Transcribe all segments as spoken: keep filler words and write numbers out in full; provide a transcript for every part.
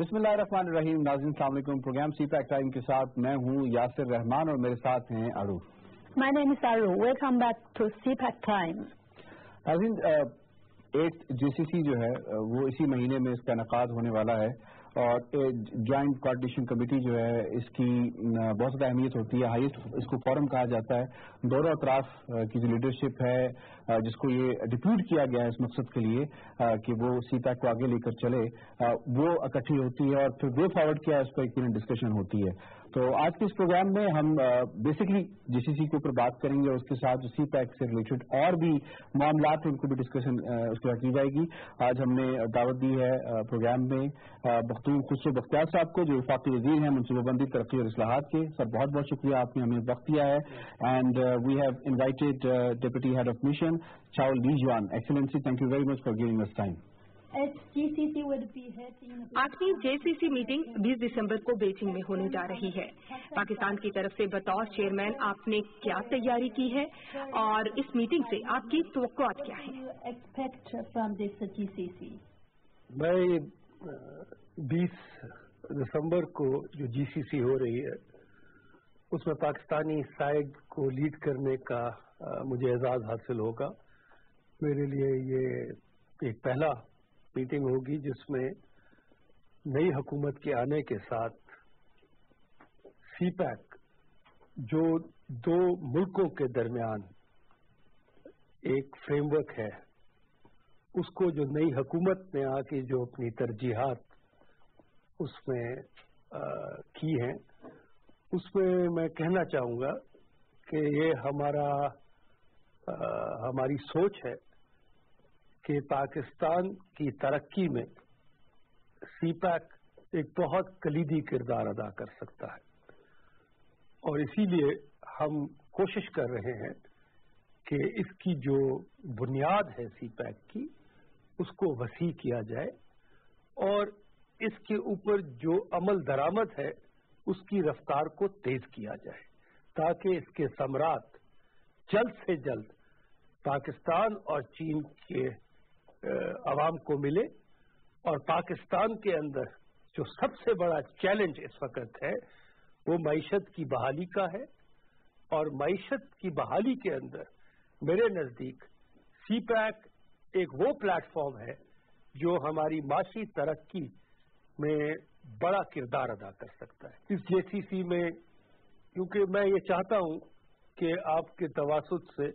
بسم اللہ الرحمن الرحیم. ناظرین السلام علیکم. پروگرام سی پیک ٹائم کے ساتھ میں ہوں یاسر رحمان اور میرے ساتھ ہیں ارو. My name is Aru. Welcome back to C PAC Time. ناظرین ایٹ جے سی سی جو ہے وہ اسی مہینے میں اس کا انعقاد ہونے والا ہے اور جوائنٹ کوآرڈینیشن کمیٹی جو ہے اس کی بہت زیادہ اہمیت ہوتی ہے. ہائیسٹ اس کو فورم کہا جاتا ہے. دونوں اطراف کی جو لیڈرشپ ہے جس کو یہ ڈپیوٹ کیا گیا ہے اس مقصد کے لیے کہ وہ سی پیک کو آگے لے کر چلے وہ اکٹھی ہوتی ہے اور پھر وے فارورڈ کیا اس پر ایک دن ڈسکشن ہوتی ہے. تو آج کے اس پروگرام میں ہم بیسکلی جی سی سی کے اوپر بات کریں گے. اس کے ساتھ جو سی پیک سے ریلیٹڈ اور بھی معاملات ہیں ان کو بھی ڈسکشن اس کے بعد کی جائے گی. آج ہم نے دعوت دی ہے پروگرام میں بختیار خسرو بختیار صاحب کو جو وفاقی وزیر ہیں منصوبہ بندی ترقی اور اصلاحات کے. سر بہت بہت شکریہ آپ نے ہمیں وقت دیا ہے. And we have invited deputy head of mission چاول لی جوان. Excellency thank you very much for giving us time. آٹھویں جے سی سی میٹنگ بیس دسمبر کو بیجنگ میں ہونے جا رہی ہے. پاکستان کی طرف سے بطور چیئرمین آپ نے کیا تیاری کی ہے اور اس میٹنگ سے آپ کی توقعات کیا ہیں؟ میں بیس دسمبر کو جو جی سی سی ہو رہی ہے اس میں پاکستانی سائڈ کو لیڈ کرنے کا مجھے اعزاز حاصل ہوگا. میرے لیے یہ ایک پہلا میٹنگ ہوگی جس میں نئی حکومت کے آنے کے ساتھ سی پیک جو دو ملکوں کے درمیان ایک فریم ورک ہے اس کو جو نئی حکومت نے آ کے جو اپنی ترجیحات اس میں کی ہیں اس میں میں کہنا چاہوں گا کہ یہ ہمارا ہماری سوچ ہے کہ پاکستان کی ترقی میں سی پیک ایک بہت کلیدی کردار ادا کر سکتا ہے اور اسی لیے ہم کوشش کر رہے ہیں کہ اس کی جو بنیاد ہے سی پیک کی اس کو وسیع کیا جائے اور اس کے اوپر جو عمل درآمد ہے اس کی رفتار کو تیز کیا جائے تاکہ اس کے ثمرات جلد سے جلد پاکستان اور چین کے عوام کو ملے. اور پاکستان کے اندر جو سب سے بڑا چیلنج اس وقت ہے وہ معیشت کی بحالی کا ہے اور معیشت کی بحالی کے اندر میرے نزدیک سی پیک ایک وہ پلیٹ فارم ہے جو ہماری معاشی ترقی میں بڑا کردار ادا کر سکتا ہے. اس جے سی سی میں کیونکہ میں یہ چاہتا ہوں کہ آپ کے تواسط سے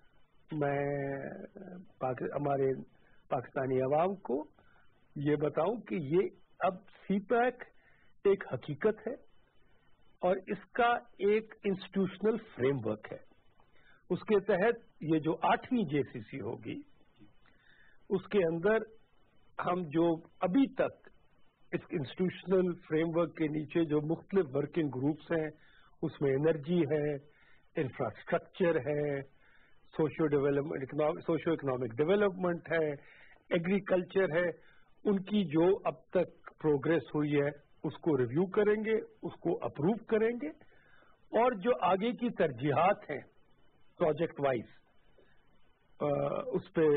میں ہمارے پاکستانی عوام کو یہ بتاؤں کہ یہ اب سی پیک ایک حقیقت ہے اور اس کا ایک انسٹیٹیوشنل فریم ورک ہے. اس کے تحت یہ جو آٹھویں جے سی سی ہوگی اس کے اندر ہم جو ابھی تک اس انسٹیٹیوشنل فریم ورک کے نیچے جو مختلف ورکنگ گروپس ہیں اس میں انرجی ہے, انفراسٹرکچر ہے, socio development socio economic development ہے, ایگریکلچر ہے, ان کی جو اب تک پروگرس ہوئی ہے اس کو ریویو کریں گے, اس کو اپروو کریں گے اور جو آگے کی ترجیحات ہیں پروجیکٹ وائز اس پہ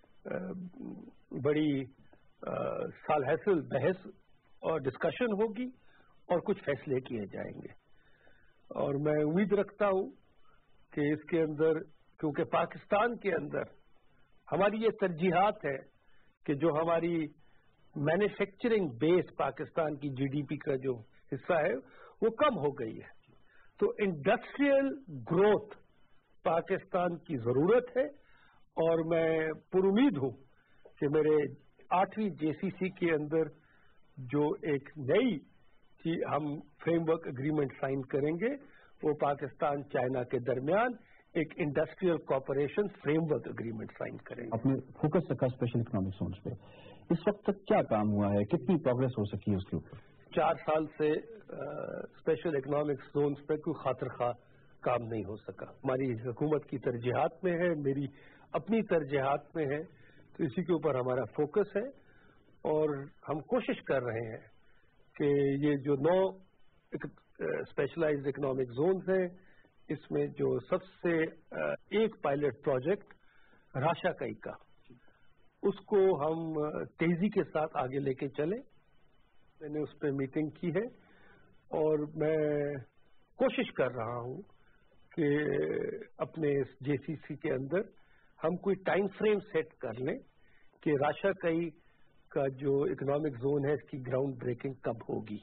بڑی سال حاصل بحث اور ڈسکشن ہوگی اور کچھ فیصلے کیے جائیں گے. اور میں امید رکھتا ہوں کہ اس کے اندر کیونکہ پاکستان کے اندر ہماری یہ ترجیحات ہے کہ جو ہماری مینوفیکچرنگ بیس پاکستان کی جی ڈی پی کا جو حصہ ہے وہ کم ہو گئی ہے. تو انڈسٹریل گروتھ پاکستان کی ضرورت ہے اور میں پر امید ہوں کہ میرے آٹھویں جے سی سی کے اندر جو ایک نئی ہم فریم ورک اگریمنٹ سائن کریں گے وہ پاکستان چائنا کے درمیان ایک industrial cooperation framework agreement sign کریں گے. اپنے فوکس رکھا اسپیشل اکنامک زونز پہ. اس وقت تک کیا کام ہوا ہے, کتنی پروگرس ہو سکی ہے اس کے اوپر؟ چار سال سے اسپیشل اکنامک زونز پہ کوئی خاطر خواہ کام نہیں ہو سکا. ہماری حکومت کی ترجیحات میں ہے, میری اپنی ترجیحات میں ہے, تو اسی کے اوپر ہمارا فوکس ہے اور ہم کوشش کر رہے ہیں کہ یہ جو نو اسپیشلائزڈ اکنامک زونز ہیں اس میں جو سب سے ایک پائلٹ پروجیکٹ راشا کئی کا اس کو ہم تیزی کے ساتھ آگے لے کے چلیں میں نے اس پہ میٹنگ کی ہے اور میں کوشش کر رہا ہوں کہ اپنے اس جے سی سی کے اندر ہم کوئی ٹائم فریم سیٹ کر لیں کہ راشا کئی کا جو اکنامک زون ہے اس کی گراؤنڈ بریکنگ کب ہوگی.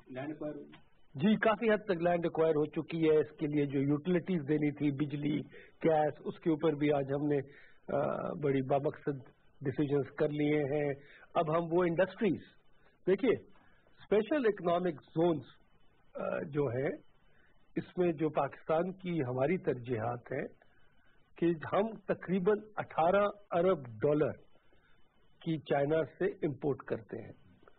جی کافی حد تک لینڈ ایکوائر ہو چکی ہے. اس کے لیے جو یوٹیلیٹیز دینی تھی, بجلی, گیس, اس کے اوپر بھی آج ہم نے بڑی بامقصد ڈیسیجنز کر لیے ہیں. اب ہم وہ انڈسٹریز, دیکھیے اسپیشل اکنامک زونز جو ہیں اس میں جو پاکستان کی ہماری ترجیحات ہیں کہ ہم تقریباً اٹھارہ ارب ڈالر کی چائنا سے امپورٹ کرتے ہیں.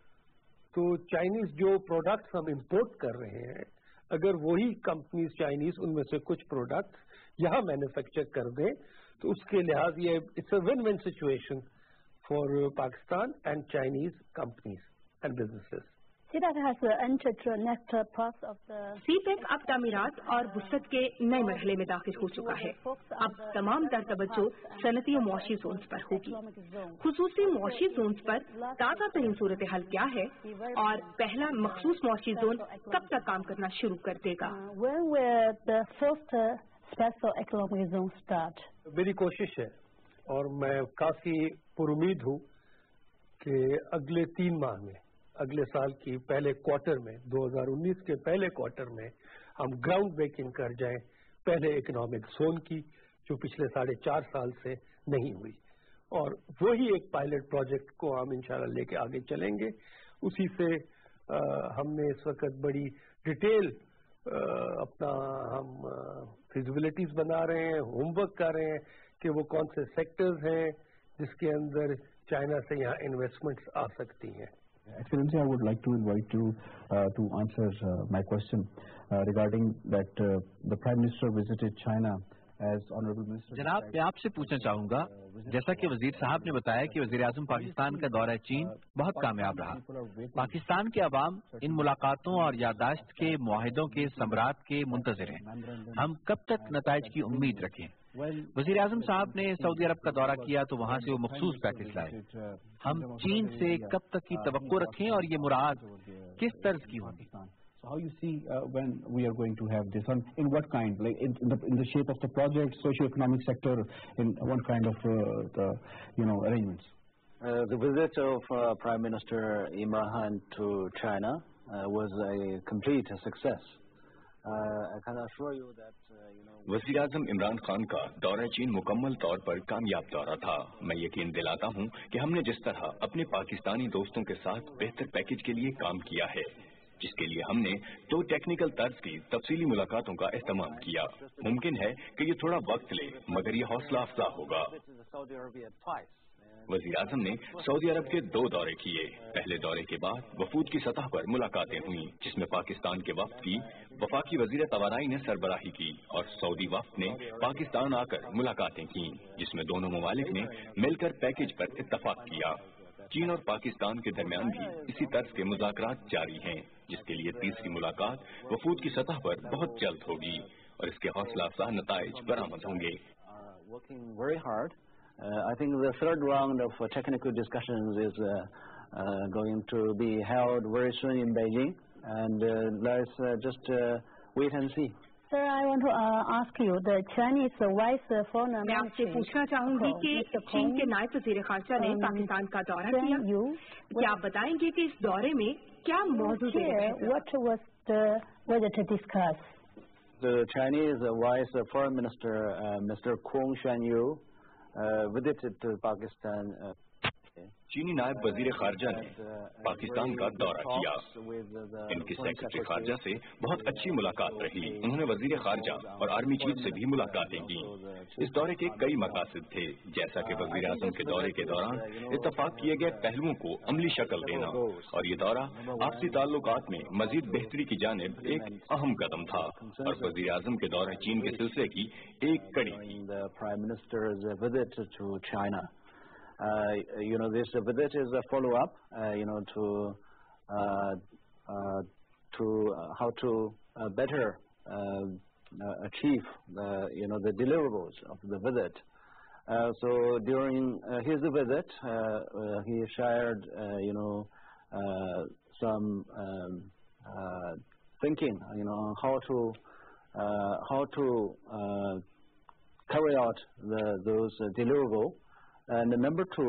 تو چائنیز جو پروڈکٹس ہم امپورٹ کر رہے ہیں, اگر وہی کمپنیز چائنیز ان میں سے کچھ پروڈکٹس یہاں مینوفیکچر کر دیں تو اس کے لحاظ یہ it's a win win situation for Pakistan and Chinese companies and businesses. C PAC has entered the next phase of the CPEC اب تعمیرات اور وسعت کے نئے مرحلے میں داخل ہو چکا ہے. اب تمام تر توجہ صنعتی و معاشی زونز پر ہوگی. خصوصی معاشی زونز پر تازہ ترین صورتحال کیا ہے اور پہلا مخصوص معاشی زون کب تک کام کرنا شروع کر دے گا؟ when will the first special economic zone start? میری کوشش ہے اور میں کافی پر امید ہوں کہ اگلے تین ماہ میں, اگلے سال کی پہلے کوارٹر میں, دو ہزار انیس کے پہلے کوارٹر میں ہم گراؤنڈ بریکنگ کر جائیں پہلے اکنامک زون کی, جو پچھلے ساڑھے چار سال سے نہیں ہوئی. اور وہی ایک پائلٹ پروجیکٹ کو ہم انشاءاللہ لے کے آگے چلیں گے. اسی سے آ, ہم نے اس وقت بڑی ڈیٹیل اپنا ہم فیزیبلٹیز بنا رہے ہیں, ہوم ورک کر رہے ہیں کہ وہ کون سے سیکٹرز ہیں جس کے اندر چائنا سے یہاں انویسٹمنٹس آ سکتی ہیں. Excellency, I would like to invite you uh, to answer uh, my question uh, regarding that uh, the Prime Minister visited China as Honorable Minister. جناب میں آپ سے پوچھنا چاہوں گا, جیسا کہ وزیر صاحب نے بتایا کہ وزیر اعظم پاکستان کا دورہ چین بہت کامیاب رہا. پاکستان کے عوام ان ملاقاتوں اور یادداشت کے معاہدوں کے ثمرات کے منتظر ہیں. ہم کب تک نتائج کی امید رکھیں؟ وزیر اعظم صاحب نے سعودی عرب کا دورہ کیا تو وہاں سے وہ مخصوص پیکج لائے. ہم چین سے کب تک کی توقع رکھیں اور یہ مراعات کس طرز کی ہوگی؟ So how you see uh, when we are going to have this, on in what kind, like in, in, the, in the shape of the project, socio-economic sector, in what kind of uh, the you know arrangements? Uh, the visit of uh, Prime Minister Imran Khan to China uh, was a complete success. وزیر اعظم عمران خان کا دورہ چین مکمل طور پر کامیاب دورہ تھا. میں یقین دلاتا ہوں کہ ہم نے جس طرح اپنے پاکستانی دوستوں کے ساتھ بہتر پیکج کے لیے کام کیا ہے, جس کے لیے ہم نے دو ٹیکنیکل طرز کی تفصیلی ملاقاتوں کا اہتمام کیا. ممکن ہے کہ یہ تھوڑا وقت لے مگر یہ حوصلہ افزا ہوگا. وزیر اعظم نے سعودی عرب کے دو دورے کیے. پہلے دورے کے بعد وفود کی سطح پر ملاقاتیں ہوئیں, جس میں پاکستان کے وفد کی وفاقی وزیر توانائی نے سربراہی کی اور سعودی وفد نے پاکستان آ کر ملاقاتیں کیں, جس میں دونوں ممالک نے مل کر پیکج پر اتفاق کیا. چین اور پاکستان کے درمیان بھی اسی طرز کے مذاکرات جاری ہیں, جس کے لیے تیسری ملاقات وفود کی سطح پر بہت جلد ہوگی اور اس کے حوصلہ افزا نتائج برآمد ہوں گے. Uh, I think the third round of uh, technical discussions is uh, uh, going to be held very soon in Beijing, and uh, let's uh, just uh, wait and see. Sir, I want to uh, ask you, the Chinese Vice Foreign میں آپ سے پوچھنا چاہوں گی کہ چین کے نائب وزیر خارجہ نے پاکستان کا دورہ کیا. کیا آپ بتائیں گے کہ اس دورے میں کیا موضوع ہے؟ What was the weather to discuss? The Chinese uh, Vice Foreign Minister, uh, Mister Kong Xuanyu, Uh, visited to Pakistan. Uh, چینی نائب وزیر خارجہ نے پاکستان کا دورہ کیا. ان کی سیکرٹری خارجہ سے بہت اچھی ملاقات رہی. انہوں نے وزیر خارجہ اور آرمی چیف سے بھی ملاقاتیں کی. اس دورے کے کئی مقاصد تھے, جیسا کہ وزیر اعظم کے دورے کے دوران اتفاق کیے گئے پہلوؤں کو عملی شکل دینا, اور یہ دورہ آپسی تعلقات میں مزید بہتری کی جانب ایک اہم قدم تھا اور وزیر اعظم کے دورہ چین کے سلسلے کی ایک کڑی تھی. Uh, you know, this uh, visit is a follow-up, uh, you know, to uh, uh, to uh, how to uh, better uh, uh, achieve, uh, you know, the deliverables of the visit. Uh, so during uh, his visit, uh, uh, he shared, uh, you know, uh, some um, uh, thinking, you know, on how to uh, how to uh, carry out the, those uh, deliverable. And number two,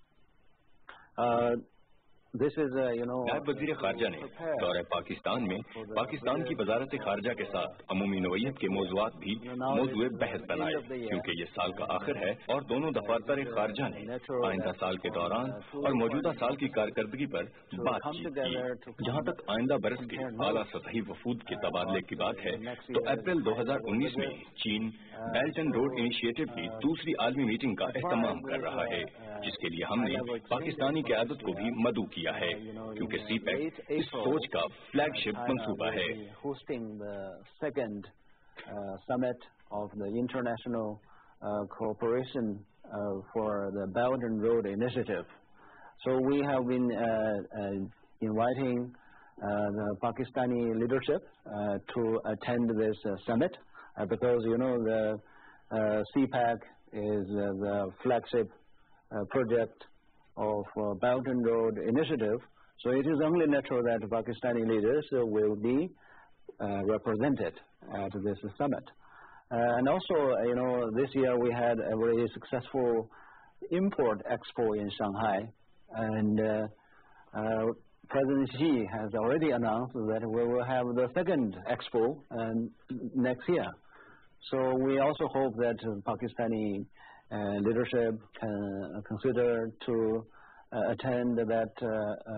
uh, this is uh, you know. नायब वज़ीर ख़ारजा ने दौरे पाकिस्तान में पाकिस्तान की वज़ारत ख़ारजा के साथ अमूमी नोयत के मौज़ूआत भी मौज़ूए बहस बनाए, क्योंकि ये साल का आखिर है और दोनों दफातर ख़ारजा ने आइंदा साल के दौरान और मौजूदा साल की कारकर्दगी पर बातचीत की। जहाँ तक आइंदा बरस के आला सतही वफूद के तबादले की बात है, तो अप्रैल दो हजार उन्नीस में चीन बेल्ट एंड रोड इनिशिएटिव की दूसरी आलमी मीटिंग का एहतमाम कर रहा है, जिसके लिए हमने पाकिस्तानी क़यादत को भी मदऊ किया है, क्योंकि सी पैक इस सोच का फ्लैगशिप मंसूबा है। Hosting the second uh, summit of the international uh, cooperation uh, for the Belt and Road Initiative. So we have been uh, uh, inviting uh, the Pakistani leadership uh, to attend this uh, summit uh, because you know the uh, C PAC is uh, the flagship uh, project of uh, Belt and Road Initiative. So it is only natural that Pakistani leaders uh, will be uh, represented at this summit. Uh, and also, uh, you know, this year we had a very successful import expo in Shanghai, and uh, uh, President Xi has already announced that we will have the second expo um, next year. So we also hope that uh, Pakistani uh, leadership can consider to uh, attend that uh,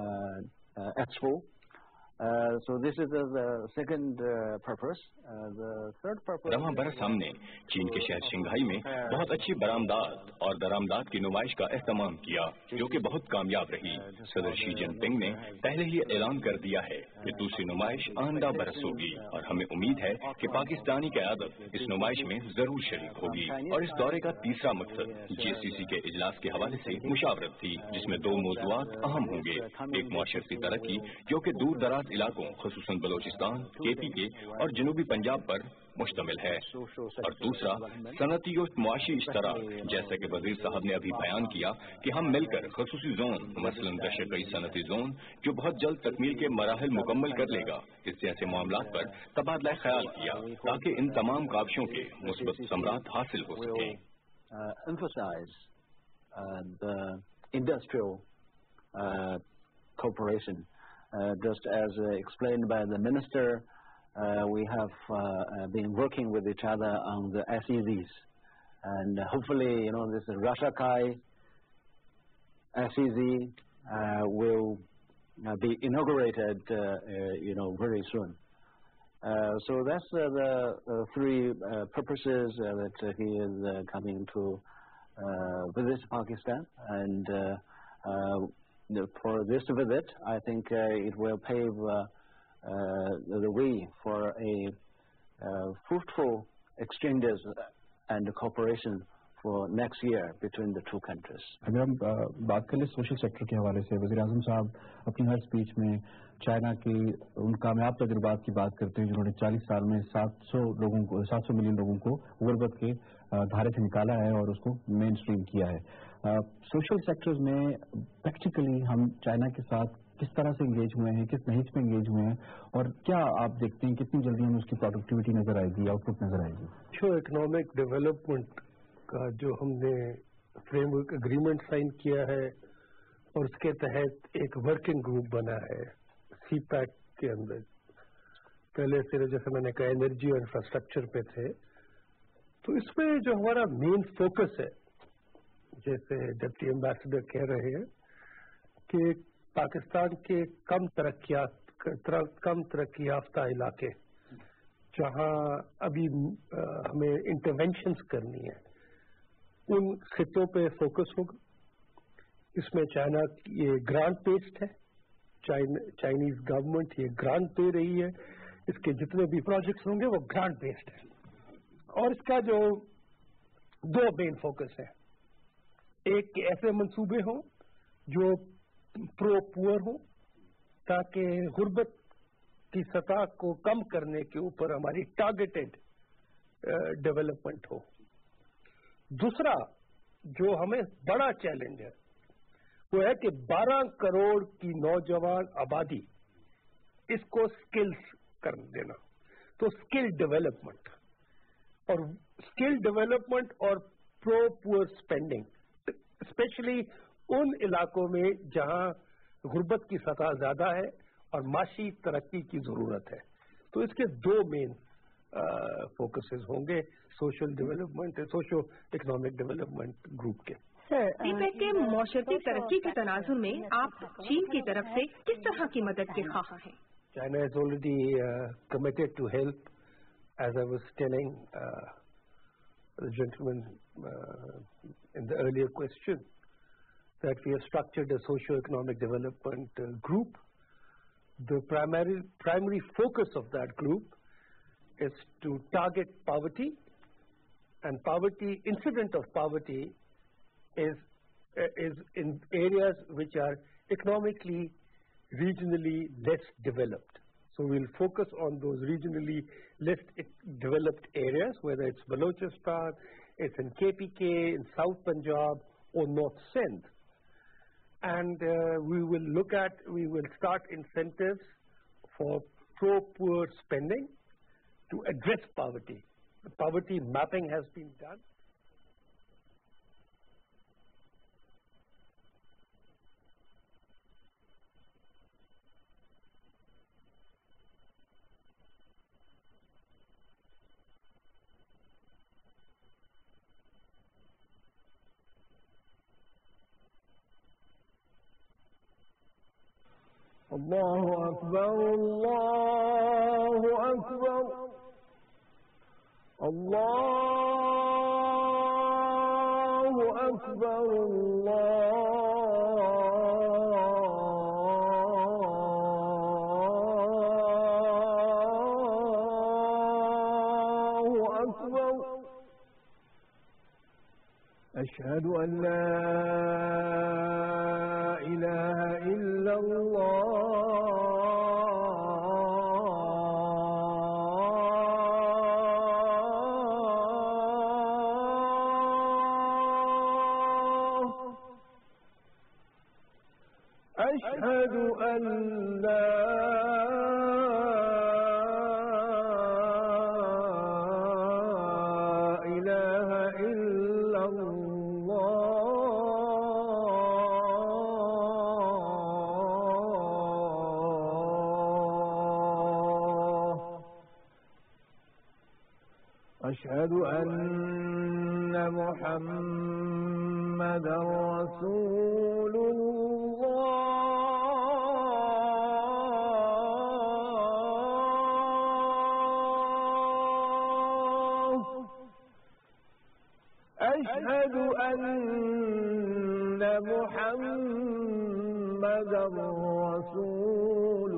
uh, uh, expo. Uh, so this is the, the second uh, purpose. Uh, the third purpose. रवां बरस हमने चीन के शहर Shanghai में बहुत अच्छी बरामदात और दरामदात की नुमाइश का एहतमाम किया, जो कि बहुत कामयाब रही। सदर शी जिनपिंग ने पहले ही ऐलान कर दिया है कि दूसरी नुमाइश आइंदा बरस होगी, और हमें उम्मीद है कि पाकिस्तानी क़यादत इस नुमाइश में जरूर शरीक होगी। और इस दौरे का तीसरा मकसद जे सी सी के इजलास के हवाले से मुशावरत थी, जिसमें दो मौज़ूआत अहम होंगे। एक मुआशरती तरक्की, जो कि दूर दराज इलाकों खुसूसन बलोचिस्तान, के पी के और जनूबी पंजाब पर मुश्तमिल है, और दूसरा सनती और मुआशी इश्तराक, जैसा कि वजीर साहब ने अभी बयान किया कि हम मिलकर खसूसी जोन मसलन दशकई सनती जोन जो बहुत जल्द तकमील के मराहल मुकम्मल कर लेगा, इस जैसे मामलात पर तबादला ख्याल किया, ताकि इन तमाम काविशों के मुस्बत समरात हासिल हो सके। Emphasize uh, the industrial uh, cooperation. Uh, just as uh, explained by the minister, uh, we have uh, uh, been working with each other on the S E Zs, and uh, hopefully, you know, this Rashakai S E Z uh, will uh, be inaugurated, uh, uh, you know, very soon. Uh, so that's uh, the uh, three uh, purposes uh, that uh, he is uh, coming to uh, visit Pakistan, and uh, uh, for this visit, I think uh, it will pave uh, uh, the way for a uh, fruitful exchanges and cooperation for next year between the two countries. अगर हम बात करें social sector के हवाले से, वज़ीर आज़म साहब अपनी हर स्पीच में चाइना की उन कामयाब तजुर्बात की बात करते हैं जिन्होंने चालीस साल में सात सौ लोगों को सात सौ मिलियन लोगों को गुर्बत के धारे से निकाला है और उसको मेन स्ट्रीम किया है। सोशल सेक्टर्स में प्रैक्टिकली हम चाइना के साथ किस तरह से इंगेज हुए हैं, किस नहीज में इंगेज हुए हैं, और क्या आप देखते हैं कितनी जल्दी हमें उसकी प्रोडक्टिविटी नजर आएगी, आउटपुट नजर आएगी? जो इकोनॉमिक डेवलपमेंट का जो हमने फ्रेमवर्क एग्रीमेंट साइन किया है और उसके तहत एक वर्किंग ग्रुप बना है सी पैक के अंदर, पहले से जैसे मैंने कहा एनर्जी और इंफ्रास्ट्रक्चर पे थे, तो इसमें जो हमारा मेन फोकस है, जैसे डिप्टी एम्बेसडर कह रहे हैं कि पाकिस्तान के कम तरक्कियात कम तरक्की याफ्ता इलाके जहां अभी आ, हमें इंटरवेंशंस करनी है, उन खितों पे फोकस होगा। इसमें चाइना ये ग्रांट बेस्ड है, चाइनीज गवर्नमेंट ये ग्रांट दे रही है, इसके जितने भी प्रोजेक्ट्स होंगे वो ग्रांट बेस्ड है, और इसका जो दो मेन फोकस है, एक ऐसे मंसूबे हों जो प्रो पुअर हो ताकि गुर्बत की सतह को कम करने के ऊपर हमारी टारगेटेड डेवलपमेंट हो। दूसरा जो हमें बड़ा चैलेंज है वो है कि बारह करोड़ की नौजवान आबादी इसको स्किल्स कर देना। तो स्किल डेवलपमेंट और स्किल डेवलपमेंट और प्रो पुअर स्पेंडिंग, स्पेशली उन इलाकों में जहां गुर्बत की सतह ज्यादा है और माशी तरक्की की जरूरत है। तो इसके दो मेन फोकसेस होंगे social development, socio economic development group के। सीपेक के मौशरती तरक्की के तनाजुर में आप चीन की तरफ से किस तरह की मदद के ख्वाह हैं? China is already uh, committed to help, as I was telling uh, the gentleman uh, in the earlier question, that we have structured a socio-economic development uh, group. The primary primary focus of that group is to target poverty, and poverty, incident of poverty is uh, is in areas which are economically, regionally less developed. So we'll focus on those regionally less developed areas, whether it's Balochistan, it's in K P K, in South Punjab, or North Sindh. And uh, we will look at, we will start incentives for pro-poor spending to address poverty. The poverty mapping has been done. Allahu Akbar, Allahu Akbar, Allahu Akbar, Allahu Akbar. Ashhadu an la ilaha illa Allah. أشهد أن لا إله إلا الله. أشهد أن محمدا رسول أشهد أن محمدا رسول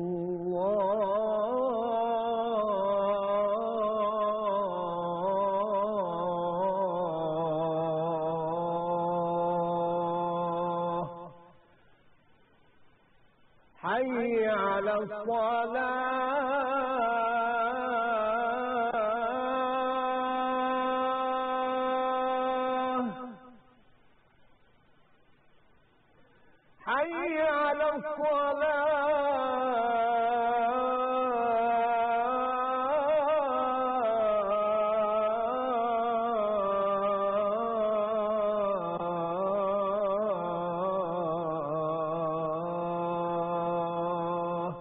الله. حي على الصلاة. حي على الصلاة.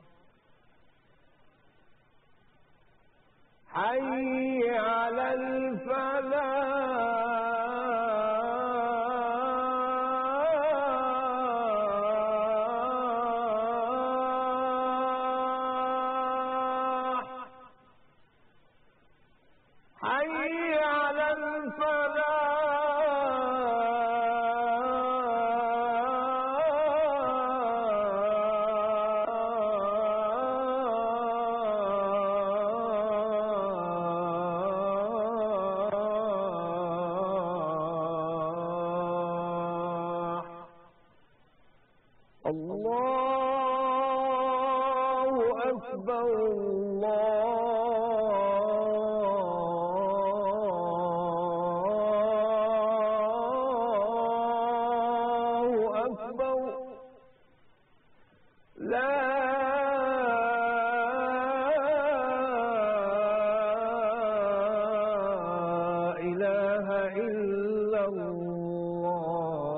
حي على الفلاح. حي على الفلاح. الله أكبر، الله أكبر. لا إلا الله.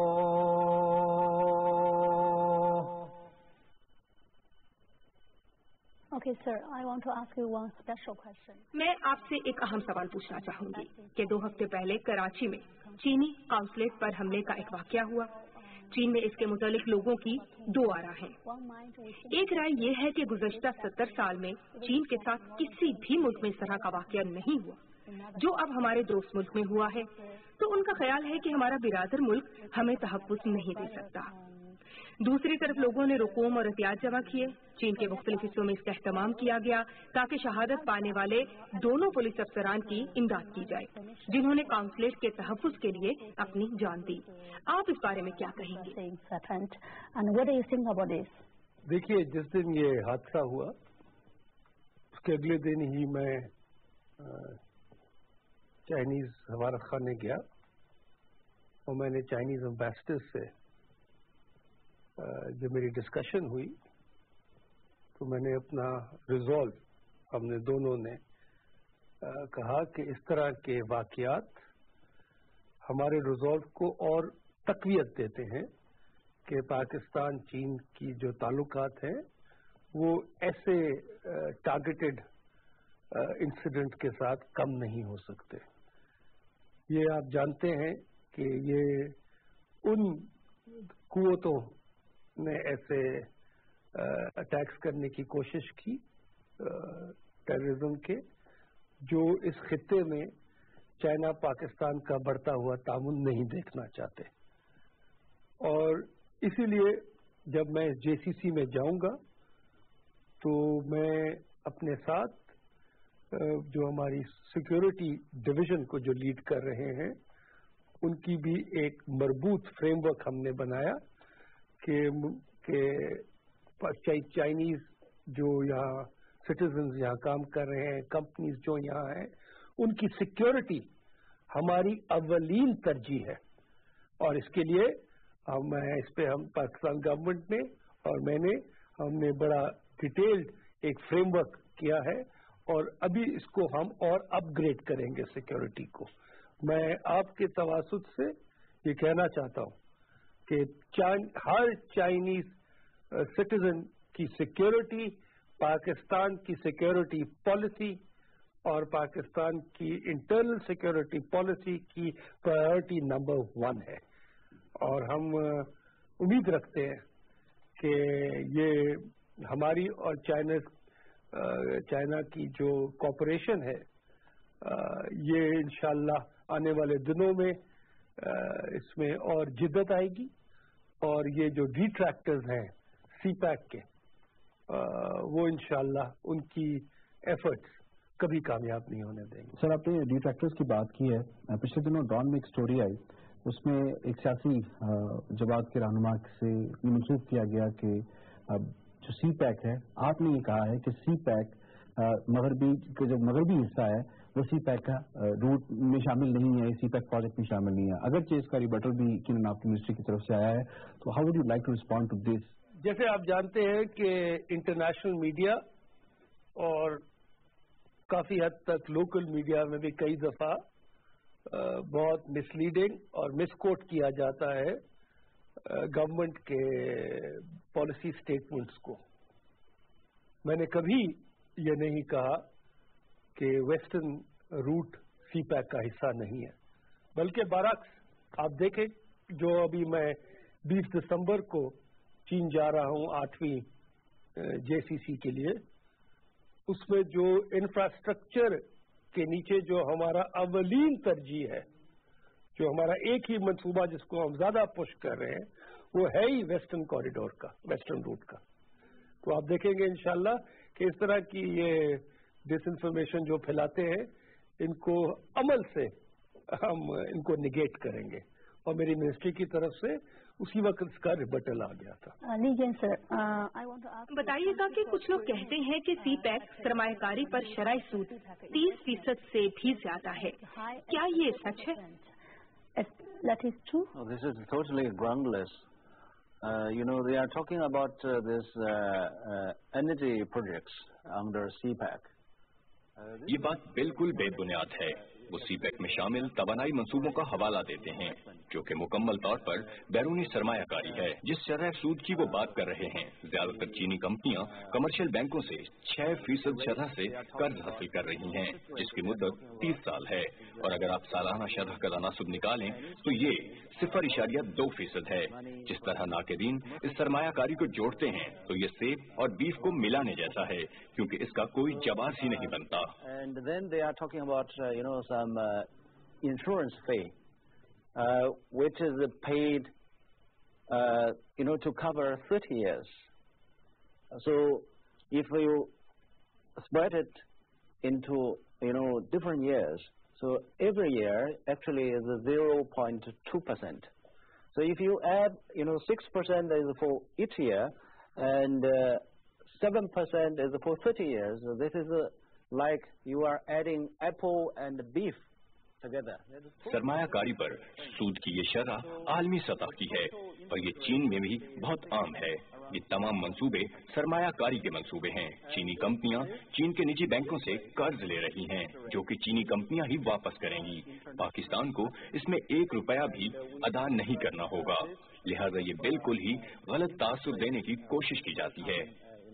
Okay, sir, I want to ask you one special question. मैं आपसे एक अहम सवाल पूछना चाहूंगी कि दो हफ्ते पहले कराची में चीनी काउंसलेट पर हमले का एक वाकया हुआ. चीन में इसके मुतालिक लोगों की दो आरा हैं. एक राय ये है कि गुज़श्ता सत्तर साल में चीन के साथ किसी भी मुल्क में इस तरह का वाकया नहीं हुआ जो अब हमारे दोस्त मुल्क में हुआ है. तो उनका ख्याल है कि हमारा बिरादर मुल्क हमें तहफ़्फ़ुज़ नहीं दे सकता. दूसरी तरफ लोगों ने रुकूम और एहतियात जमा किए. चीन के मुख्तलिफ हिस्सों में इसका एहतमाम किया गया ताकि शहादत पाने वाले दोनों पुलिस अफसरान की इमदाद की जाए जिन्होंने काउंसलेट के तहफ़्फ़ुज़ के लिए अपनी जान दी. आप इस बारे में क्या कहेंगे? देखिए, जिस दिन ये हादसा हुआ उसके अगले दिन ही मैं चाइनीज सफारत खाने गया और मैंने चाइनीज एम्बेसडर से जब मेरी डिस्कशन हुई तो मैंने अपना रिजॉल्व, हमने दोनों ने कहा कि इस तरह के वाकयात हमारे रिजॉल्व को और तक़वियत देते हैं कि पाकिस्तान चीन की जो ताल्लुकात हैं वो ऐसे टारगेटेड इंसिडेंट के साथ कम नहीं हो सकते. ये आप जानते हैं कि ये उन कुव्वतों ने ऐसे अटैक्स करने की कोशिश की टेररिज्म के जो इस खित्ते में चाइना पाकिस्तान का बढ़ता हुआ तामुन नहीं देखना चाहते. और इसीलिए जब मैं जेसीसी में जाऊंगा तो मैं अपने साथ जो हमारी सिक्योरिटी डिवीजन को जो लीड कर रहे हैं उनकी भी एक मजबूत फ्रेमवर्क हमने बनाया कि कि चाइनीज जो यहाँ सिटीजन्स यहाँ काम कर रहे हैं, कंपनीज जो यहाँ हैं, उनकी सिक्योरिटी हमारी अव्वलीन तरजीह है. और इसके लिए हम इस पे हम पाकिस्तान गवर्नमेंट ने और मैंने हमने बड़ा डिटेल्ड एक फ्रेमवर्क किया है और अभी इसको हम और अपग्रेड करेंगे सिक्योरिटी को. मैं आपके तवासुत से ये कहना चाहता हूँ कि हर चाइनीज सिटीजन की सिक्योरिटी पाकिस्तान की सिक्योरिटी पॉलिसी और पाकिस्तान की इंटरनल सिक्योरिटी पॉलिसी की प्रायोरिटी नंबर वन है. और हम उम्मीद रखते हैं कि ये हमारी और चाइना चाइना की जो कॉपरेशन है ये इंशाल्लाह आने वाले दिनों में इसमें और जिद्दत आएगी और ये जो डिट्रैक्टर्स हैं सी पैक के वो इंशाल्लाह उनकी एफर्ट्स कभी कामयाब नहीं होने देंगे. सर, आपने डिट्रैक्टर्स की बात की है. पिछले दिनों डॉन में एक स्टोरी आई, उसमें एक सियासी जमात के रहनुमा से मंसूब किया गया कि जो सी पैक है, आपने ये कहा है कि सी पैक मगरबी का जो मगरबी हिस्सा है वो सी पैक का रूट में शामिल नहीं है, सी पैक प्रोजेक्ट में शामिल नहीं है. अगरचे इसका रिबटल भी कि आपकी मिनिस्ट्री की तरफ से आया है, तो how would you like to respond to this? जैसे आप जानते हैं कि इंटरनेशनल मीडिया और काफी हद तक लोकल मीडिया में भी कई दफा बहुत मिसलीडिंग और मिसकोट किया जाता है गवर्नमेंट के पॉलिसी स्टेटमेंट्स को. मैंने कभी ये नहीं कहा कि वेस्टर्न रूट सी पैक का हिस्सा नहीं है, बल्कि बरअक्स आप देखें जो अभी मैं बीस दिसंबर को चीन जा रहा हूं आठवीं जेसीसी के लिए, उसमें जो इंफ्रास्ट्रक्चर के नीचे जो हमारा अवलीन तरजीह है, जो हमारा एक ही मंसूबा जिसको हम ज्यादा पुश कर रहे हैं वो है ही वेस्टर्न कॉरिडोर का, वेस्टर्न रूट का. तो आप देखेंगे इंशाल्लाह कि इस तरह की ये डिसइंफॉर्मेशन जो फैलाते हैं इनको अमल से हम इनको निगेट करेंगे और मेरी मिनिस्ट्री की तरफ से उसी वक्त इसका रिबटल आ गया था. बताइएगा कि कुछ लोग कहते हैं कि सी पैक सरमायाकारी पर शरई सूद तीस फीसद से भी ज्यादा है. क्या ये सच है? That is true. Oh, this is totally groundless. Uh, you know, they are talking about uh, this uh, uh, energy projects under C PAC. ये बात बिल्कुल बेबुनियाद है. वो सीपेक में शामिल तवानाई मंसूबों का हवाला देते हैं, जो कि मुकम्मल तौर पर बैरूनी सरमायाकारी है। जिस शरह सूद की वो बात कर रहे हैं, ज्यादातर चीनी कंपनियां कमर्शियल बैंकों से छह फीसद शरह से कर्ज हासिल कर रही हैं, जिसकी मुद्दत तीस साल है। और अगर आप सालाना शरह का तनासुब निकालें तो ये सिफर इशारिया दो फीसद है। जिस तरह नाकिदीन इस सरमायाकारी को जोड़ते हैं तो ये सेब और बीफ को मिलाने जैसा है, क्योंकि इसका कोई जवाब ही नहीं बनता। And then they are talking about uh, you know some uh, insurance fee, uh, which is paid uh, you know to cover thirty years. So if you spread it into you know different years, so every year actually is zero point two percent. So if you add you know six percent is for each year and uh, seven percent is for thirty years, so this is a like you are adding apple and beef together. सरमायाकारी पर सूद की ये शरह आलमी सतह की है और ये चीन में भी बहुत आम है। ये तमाम मंसूबे सरमायाकारी के मंसूबे हैं। चीनी कंपनियां चीन के निजी बैंकों से कर्ज ले रही हैं, जो कि चीनी कंपनियां ही वापस करेंगी। पाकिस्तान को इसमें एक रुपया भी अदा नहीं करना होगा, लिहाजा ये बिल्कुल ही गलत तासुर देने की कोशिश की जाती है।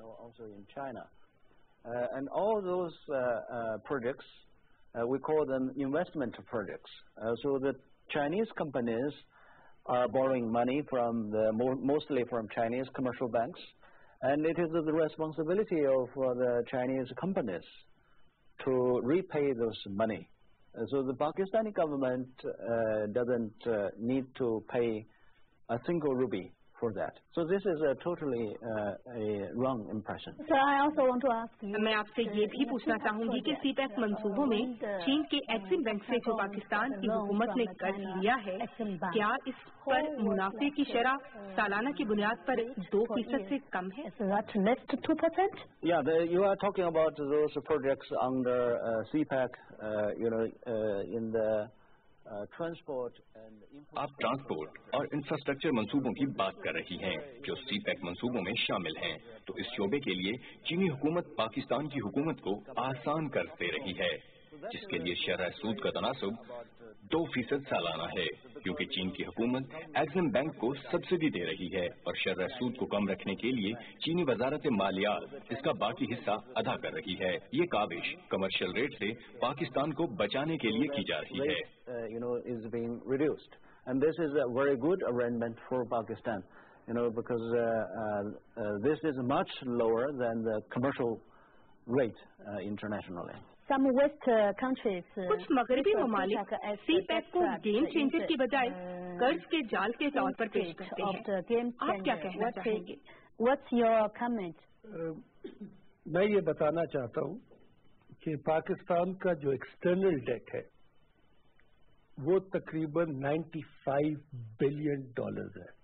Uh, and all those uh, uh, projects, uh, we call them investment projects. Uh, so the Chinese companies are borrowing money from the mo mostly from Chinese commercial banks, and it is the responsibility of uh, the Chinese companies to repay those money. Uh, so the Pakistani government uh, doesn't uh, need to pay a single rupee for that. So this is a totally uh, a wrong impression. So I also want to ask you. मैं आपसे ये भी पूछना चाहूंगी कि CPEC मंसूबों में चीन के एक्सिम बैंक से जो पाकिस्तान की हुकूमत ने कर्ज लिया है, क्या इस पर मुनाफे की शरह सालाना की बुनियाद पर दो फीसद से कम है? Is that less to two percent? Yeah, the, you are talking about those projects under uh, CPEC, uh, you know, uh, in the Uh, transport and आप ट्रांसपोर्ट और इंफ्रास्ट्रक्चर मंसूबों की बात कर रही हैं, जो सीपेक मंसूबों में शामिल हैं। तो इस शोबे के लिए चीनी हुकूमत पाकिस्तान की हुकूमत को आसान कर दे रही है, जिसके लिए शरह सूद का तनासुब दो फीसद सालाना है, क्योंकि चीन की हुकूमत एक्सिम बैंक को सब्सिडी दे रही है और शरह सूद को कम रखने के लिए चीनी वजारत मालियात इसका बाकी हिस्सा अदा कर रही है। ये काविश कमर्शियल रेट से पाकिस्तान को बचाने के लिए की जा रही है। uh, you know, is being reduced, and this is a very good arrangement for Pakistan, you know, because uh, uh, uh, this is much lower than the commercial rate uh, internationally. Some West uh, countries. Uh, कुछ मगरबी ममालिक CPEC को game changer की बजाय कर्ज के जाल के तौर पर पेश करते हैं। आप क्या कहना चाहेंगे? What's your comment? uh, मैं ये बताना चाहता हूँ कि पाकिस्तान का जो एक्सटर्नल डेट है वो तकरीबन पचानवे बिलियन डॉलर्स है,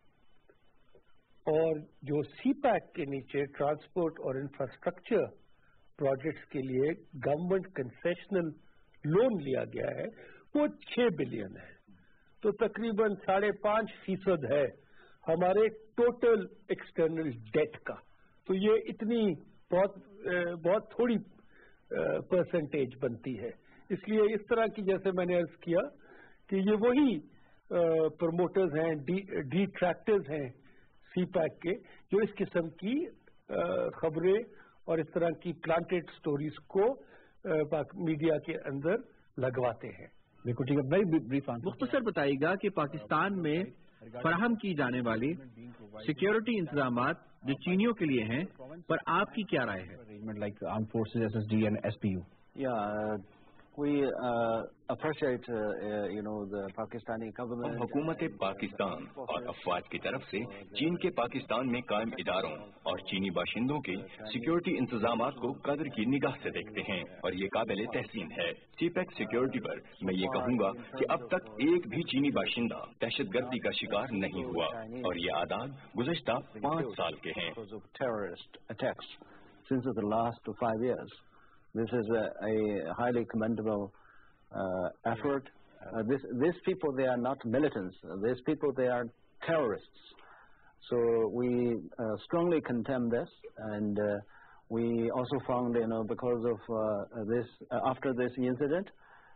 और जो सीपैक के नीचे ट्रांसपोर्ट और इंफ्रास्ट्रक्चर प्रोजेक्ट्स के लिए गवर्नमेंट कंसेशनल लोन लिया गया है वो छह बिलियन है। तो तकरीबन साढ़े पांच फीसद है हमारे टोटल एक्सटर्नल डेट का। तो ये इतनी बहुत बहुत थोड़ी परसेंटेज बनती है। इसलिए इस तरह की, जैसे मैंने अर्ज किया कि ये वही प्रमोटर्स हैं, डी डिट्रैक्टर्स हैं सीपैक के, जो इस किस्म की खबरें और इस तरह की प्लांटेड स्टोरीज को मीडिया के अंदर लगवाते हैं। बिल्कुल ठीक है। Very brief answer. मुख्तसर बताइएगा कि पाकिस्तान में फराहम की जाने वाली सिक्योरिटी इंतजामात जो चीनियों के लिए हैं, पर आपकी क्या राय है? Arrangement like armed forces, SSD and SPU. Yeah, we uh, appreciate uh, uh, you know the Pakistani government. हुकूमत पाकिस्तान और अफवाज की तरफ से चीन के पाकिस्तान में कायम इदारों और चीनी बाशिंदों के सिक्योरिटी इंतजामात को कदर की निगाह से देखते हैं और ये काबिल तहसीन है। सीपेक सिक्योरिटी पर मैं ये कहूँगा कि अब तक एक भी चीनी बाशिंदा दहशतगर्दी का शिकार नहीं हुआ और ये आदाद गुज़श्ता पाँच साल के हैं। Terrorist attacks since the last five years. This is a, a highly commendable uh, effort. Uh, this, these people, they are not militants. These people, they are terrorists. So we uh, strongly condemn this, and uh, we also found, you know, because of uh, this, uh, after this incident,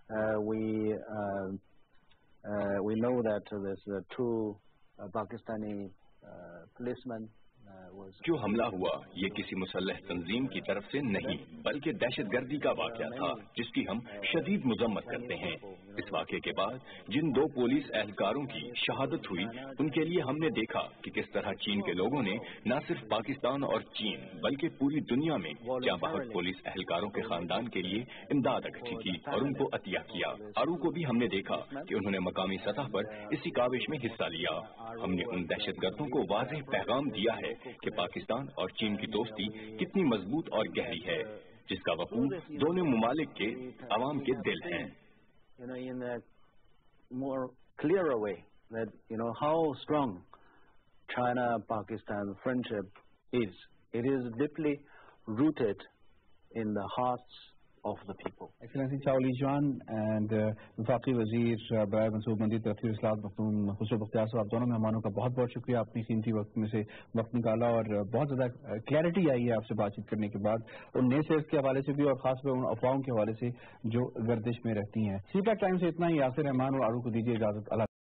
uh, we uh, uh, we know that there's uh, two uh, Pakistani uh, policemen. जो हमला हुआ ये किसी मुसल्लह तंजीम की तरफ से नहीं बल्कि दहशतगर्दी का वाक़या था जिसकी हम शदीद मजम्मत करते हैं। इस वाक़े के बाद जिन दो पुलिस एहलकारों की शहादत हुई उनके लिए हमने देखा कि किस तरह चीन के लोगों ने न सिर्फ पाकिस्तान और चीन बल्कि पूरी दुनिया में क्या बहत पुलिस एहलकारों के खानदान के लिए इमदाद इकट्ठी की और उनको अतिया किया। आरू को भी हमने देखा कि उन्होंने मकामी सतह पर इसी काविश में हिस्सा लिया। हमने उन दहशतगर्दों को वाज़ेह पैगाम दिया है कि पाकिस्तान और चीन की दोस्ती कितनी मजबूत और गहरी है जिसका वकूफ दोनों मुमालिक के अवाम के दिल हैं। You know, in a more clearer way that you know how strong China-Pakistan friendship is. It is deeply rooted in the hearts of the people. Excellency Chow Lee-Chuan and वफाकी वजीर बराए मनसूबबंदी तरक्की और इस्लाहत मखदूम खुसरो बख्तियार साहब, आप दोनों मेहमानों का बहुत बहुत शुक्रिया। अपनी कीमती वक्त में से वक्त निकाला और बहुत ज़्यादा क्लैरिटी आई है आपसे बातचीत करने के बाद, उन नए सेल्स के हवाले से भी और खास पर उन अफवाहों के हवाले से जो गर्दिश में रहती हैं। सी पैक टाइम से इतना ही। यासिर रहमान और आरू को दीजिए इजाज़त। अल्लाह।